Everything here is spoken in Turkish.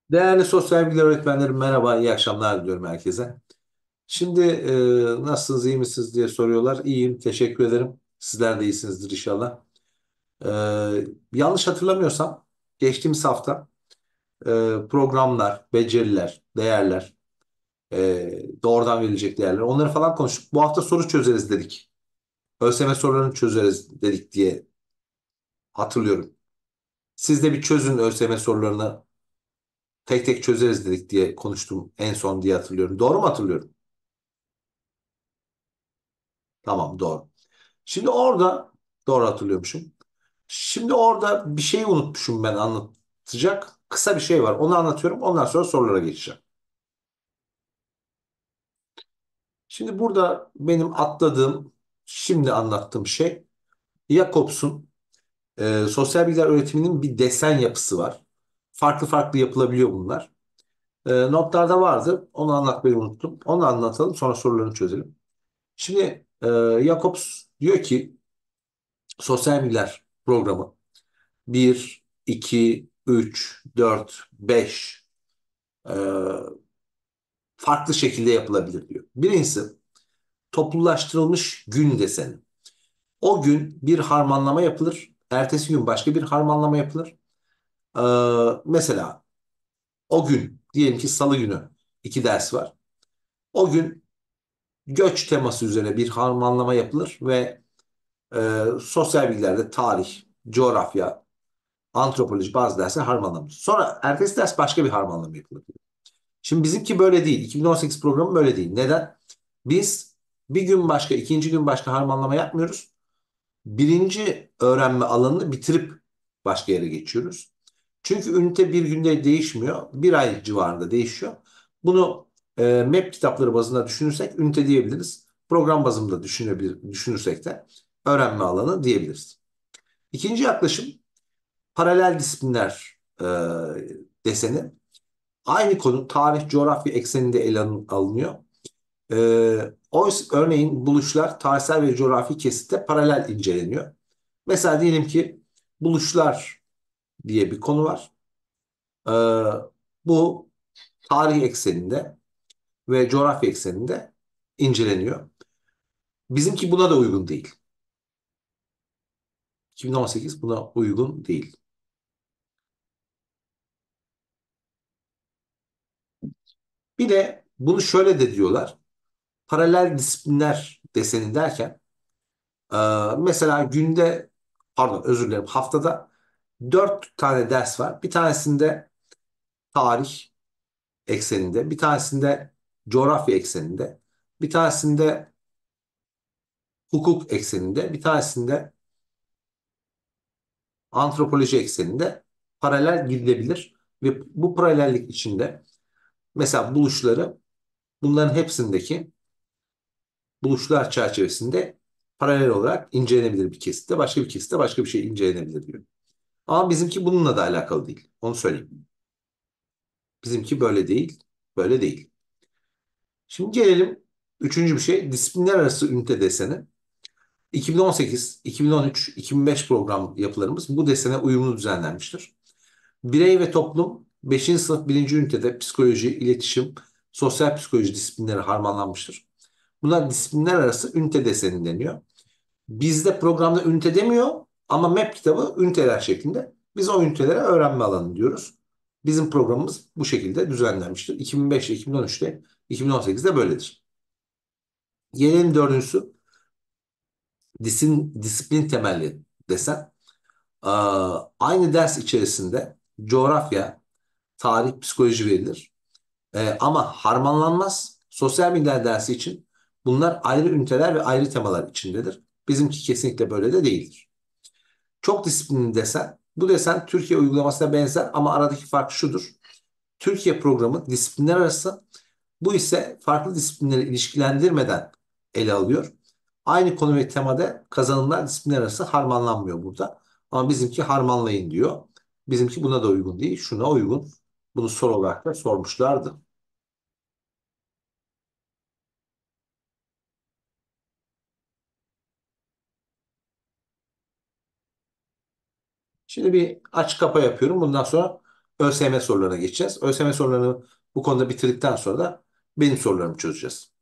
Değerli sosyal bilgiler öğretmenlerim, merhaba, iyi akşamlar diliyorum herkese. Şimdi nasılsınız, iyi misiniz diye soruyorlar. İyiyim, teşekkür ederim. Sizler de iyisinizdir inşallah. E, Yanlış hatırlamıyorsam geçtiğimiz hafta e, programlar, beceriler, değerler, doğrudan verilecek değerler, onları falan konuştuk. Bu hafta soru çözeriz dedik. ÖSYM sorularını çözeriz dedik diye hatırlıyorum. Siz de bir çözün ÖSYM sorularını tek tek çözeriz dedik diye konuştum en son diye hatırlıyorum. Doğru mu hatırlıyorum? Tamam, doğru. Şimdi orada doğru hatırlıyormuşum. Şimdi orada bir şeyi unutmuşum ben anlatacak. Kısa bir şey var. Onu anlatıyorum. Ondan sonra sorulara geçeceğim. Şimdi burada benim atladığım, şimdi anlattığım şey Jacobs'un sosyal bilgiler öğretiminin bir desen yapısı var. Farklı farklı yapılabiliyor bunlar. Notlarda vardı. Onu anlatmayı unuttum. Onu anlatalım, sonra sorularını çözelim. Şimdi Jacobs diyor ki sosyal bilgiler programı bir, 2, 3, 4, 5 e, farklı şekilde yapılabilir diyor. Birincisi toplulaştırılmış gün deseni. O gün bir harmanlama yapılır. Ertesi gün başka bir harmanlama yapılır. Mesela o gün diyelim ki Salı günü iki ders var. O gün göç teması üzerine bir harmanlama yapılır ve sosyal bilgilerde tarih, coğrafya, antropoloji bazı dersler harmanlanır. Sonra ertesi ders başka bir harmanlama yapılır. Şimdi bizimki böyle değil. 2018 programı böyle değil. Neden? Biz bir gün başka, ikinci gün başka harmanlama yapmıyoruz. Birinci öğrenme alanını bitirip başka yere geçiyoruz. Çünkü ünite bir günde değişmiyor. Bir ay civarında değişiyor. Bunu MEP kitapları bazında düşünürsek ünite diyebiliriz. Program bazında düşünürsek de öğrenme alanı diyebiliriz. İkinci yaklaşım paralel disiplinler deseni. Aynı konu tarih, coğrafya ekseninde ele alınıyor. Oysa örneğin buluşlar tarihsel ve coğrafi kesitte paralel inceleniyor. Mesela diyelim ki buluşlar diye bir konu var. Bu tarih ekseninde ve coğrafya ekseninde inceleniyor. Bizimki buna da uygun değil. 2018 buna uygun değil. Bir de bunu şöyle de diyorlar. Paralel disiplinler deseni derken mesela günde, pardon özür dilerim, haftada 4 tane ders var. Bir tanesinde tarih ekseninde, bir tanesinde coğrafya ekseninde, bir tanesinde hukuk ekseninde, bir tanesinde antropoloji ekseninde paralel gidilebilir. Ve bu paralellik içinde mesela buluşları, bunların hepsindeki buluşlar çerçevesinde paralel olarak incelenebilir bir kesitte, başka bir kesitte başka bir şey incelenebilir diyor. Ama bizimki bununla da alakalı değil. Onu söyleyeyim. Bizimki böyle değil, böyle değil. Şimdi gelelim üçüncü bir şey, disiplinler arası ünite deseni. 2018, 2013, 2005 program yapılarımız bu desene uyumlu düzenlenmiştir. Birey ve toplum beşinci sınıf birinci ünitede psikoloji, iletişim, sosyal psikoloji disiplinleri harmanlanmıştır. Bunlar disiplinler arası ünite deseni deniyor. Bizde programda ünite demiyor ama MEP kitabı üniteler şeklinde. Biz o ünitelere öğrenme alanı diyoruz. Bizim programımız bu şekilde düzenlenmiştir. 2005'te, 2013'te, 2018'de böyledir. Gelelim dördüncüsü, disiplin temelli desen. Aynı ders içerisinde coğrafya, tarih, psikoloji verilir. Ama harmanlanmaz. Sosyal bilgiler dersi için bunlar ayrı üniteler ve ayrı temalar içindedir. Bizimki kesinlikle böyle de değildir. Çok disiplinli desen, bu desen Türkiye uygulamasına benzer ama aradaki fark şudur. Türkiye programı disiplinler arası, bu ise farklı disiplinleri ilişkilendirmeden ele alıyor. Aynı konu ve temada kazanımlar disiplinler arası harmanlanmıyor burada. Ama bizimki harmanlayın diyor. Bizimki buna da uygun değil, şuna uygun. Bunu soru olarak da sormuşlardı. Şimdi bir aç kapa yapıyorum. Bundan sonra ÖSYM sorularına geçeceğiz. ÖSYM sorularını bu konuda bitirdikten sonra da benim sorularımı çözeceğiz.